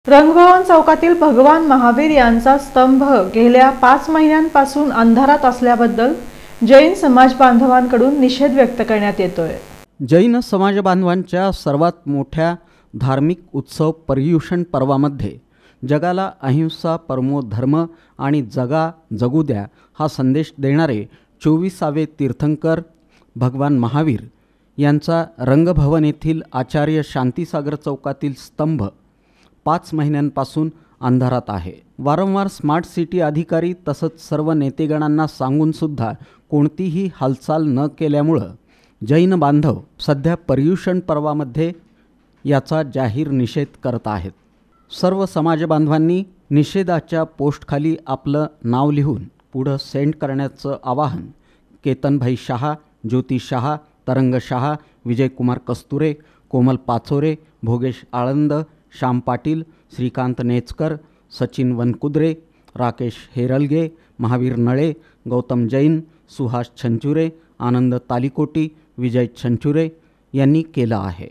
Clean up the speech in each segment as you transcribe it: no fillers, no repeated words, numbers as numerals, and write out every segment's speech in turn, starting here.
रंगभवन चौकातील भगवान महावीर यांचा स्तंभ गेल्या 5 महिन्यांपासून अंधारात असल्याबद्दल जैन समाज बांधवांकडून निषेध व्यक्त करण्यात येतोय। जैन समाज बांधवांच्या सर्वात मोठ्या धार्मिक उत्सव पर्युषण पर्वामध्ये जगाला अहिंसा परमो धर्म आणि जगू द्या हा संदेश देणारे 24वे तीर्थंकर भगवान महावीर यांचा रंगभवन येथील आचार्य शांतीसागर चौकातील स्तंभ 5 महिन्यांपासून अंधारात आहे। वारंवार स्मार्ट सिटी अधिकारी तसंच सर्व नेतेगणांना सांगून सुद्धा कोणतीही हालचाल न केल्यामुळे जैन बांधव सध्या पर्युषण पर्वामध्ये याचा जाहीर निषेध करत आहेत। सर्व समाज बांधवांनी निषेधाच्या पोस्टखाली आपलं नाव लिहून पुढे सेंड करण्याचं आवाहन केतनभाई शहा, ज्योती शहा, तरंग शहा, विजयकुमार कस्तुरे, कोमल पाचोरे, भोगेश आळंद, श्याम पाटील, श्रीकांत नेचकर, सचिन वनकुद्रे, राकेश हेरलगे, महावीर नळे, गौतम जैन, सुहास छंचुरे, आनंद तालिकोटी, विजय छंचुरे यांनी केलं आहे।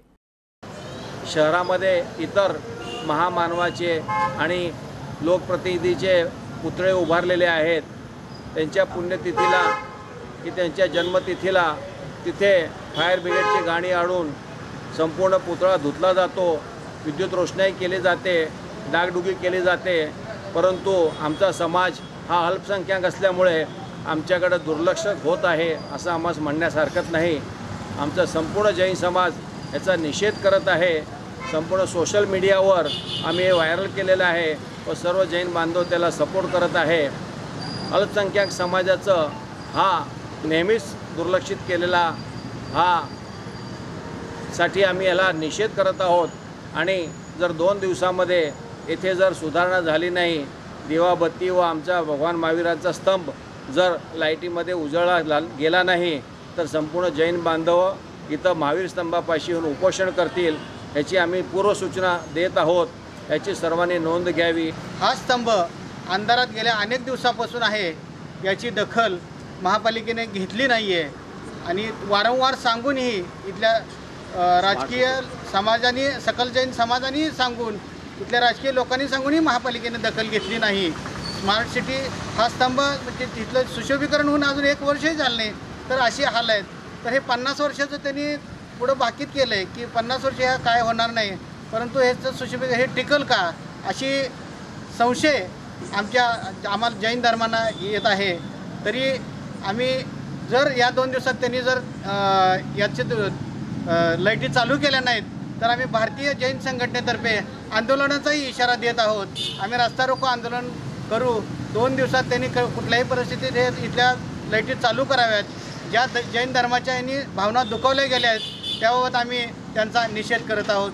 शहरामध्ये इतर महामानवाचे आणि लोकप्रतिनिधीचे पुतळे उभारलेले आहेत। त्यांच्या पुण्यतिथीला की त्यांच्या जन्मतिथीला तिथे फायर ब्रिगेडची गाणी आणून संपूर्ण पुतळा धुतला जातो, विद्युत रोषणाई केली जाते, डागडुगी केली जाते। परंतु आमचा समाज हा अल्पसंख्याक असल्यामुळे आमच्याकडे दुर्लक्ष होत आहे असं आम्हास म्हणण्यास हरकत नाही। आमचा संपूर्ण जैन समाज याचा निषेध करत आहे। संपूर्ण सोशल मीडियावर आम्ही हे व्हायरल केलेलं आहे व सर्व जैन बांधव त्याला सपोर्ट करत आहे। अल्पसंख्याक समाजाचं हा नेहमीच दुर्लक्षित केलेला हा साठी आम्ही याला निषेध करत आहोत। आणि जर 2 दिवसामध्ये येथे जर सुधारणा झाली नाही, दिवाबत्ती व आमचा भगवान महावीरांचा स्तंभ जर लाईटीमध्ये उजळला गेला नाही तर संपूर्ण जैन बांधव इथं महावीर स्तंभापाशी येऊन उपोषण करतील याची आम्ही पूर्वसूचना देत आहोत। याची सर्वांनी नोंद घ्यावी। हा स्तंभ अंधारात गेल्या अनेक दिवसापासून आहे, याची दखल महापालिकेने घेतली नाही आहे आणि वारंवार सांगूनही इथल्या राजकीय समाजाने सकल जैन समाजाने सांगून इथल्या राजकीय लोकांनी सांगूनही महापालिकेने दखल घेतली नाही। स्मार्ट सिटी हा स्तंभ म्हणजे तिथलं सुशोभीकरण होऊन अजून 1 वर्षही झालं नाही तर अशी हाल आहेत। तर हे 50 वर्षाचं त्यांनी पुढं बाकीत केलं आहे की 50 वर्ष ह्या काय होणार नाही, परंतु ह्याचं सुशोभीकरण हे टिकल का अशी संशय आम्हाला जैन धर्मांना येत आहे। तरी आम्ही जर या 2 दिवसात त्यांनी जर याचे लाईटी चालू केल्या नाहीत तर आम्ही भारतीय जैन संघटनेतर्फे आंदोलनाचाही इशारा देत आहोत। आम्ही रस्ता रोको आंदोलन करू। 2 दिवसात त्यांनी कुठल्याही परिस्थितीत हे इथल्या लाईटी चालू कराव्यात। ज्या जैन धर्माच्या यांनी भावना दुखावल्या गेल्या आहेत त्याबाबत आम्ही त्यांचा निषेध करत आहोत।